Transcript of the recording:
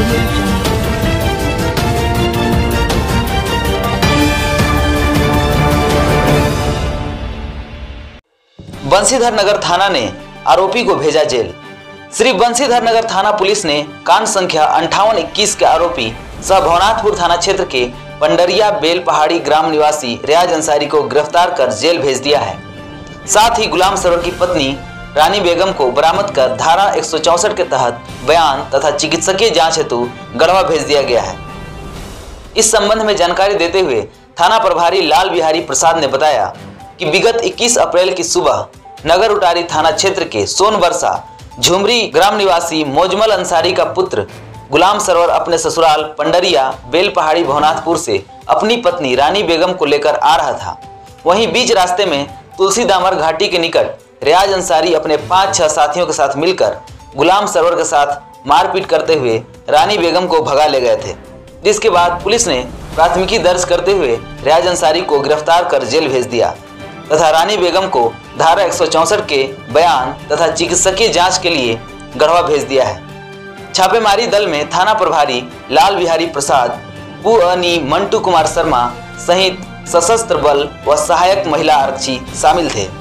बंशीधर नगर थाना ने आरोपी को भेजा जेल। श्री बंशीधर नगर थाना पुलिस ने कांड संख्या 5821 के आरोपी सह भवनाथपुर थाना क्षेत्र के पंडरिया बेल पहाड़ी ग्राम निवासी रियाज अंसारी को गिरफ्तार कर जेल भेज दिया है। साथ ही गुलाम सरवर की पत्नी रानी बेगम को बरामद कर धारा 164 के तहत बयान तथा चिकित्सकीय जांच हेतु गढ़वा भेज दिया गया है। इस संबंध में जानकारी देते हुए थाना प्रभारी लाल बिहारी प्रसाद ने बताया कि विगत 21 अप्रैल की सुबह नगर उटारी थाना क्षेत्र के सोनबरसा झुमरी ग्राम निवासी मोजमल अंसारी का पुत्र गुलाम सरवर अपने ससुराल पंडरिया बेल पहाड़ी भवनाथपुर से अपनी पत्नी रानी बेगम को लेकर आ रहा था। वहीं बीच रास्ते में तुलसी दामर घाटी के निकट रियाज अंसारी अपने 5-6 साथियों के साथ मिलकर गुलाम सरवर के साथ मारपीट करते हुए रानी बेगम को भगा ले गए थे, जिसके बाद पुलिस ने प्राथमिकी दर्ज करते हुए रियाज अंसारी को गिरफ्तार कर जेल भेज दिया तथा रानी बेगम को धारा 164 के बयान तथा चिकित्सकीय जांच के लिए गढ़वा भेज दिया है। छापेमारी दल में थाना प्रभारी लाल बिहारी प्रसाद, पुअनी मंटू कुमार शर्मा सहित सशस्त्र बल व सहायक महिला आरक्षी शामिल थे।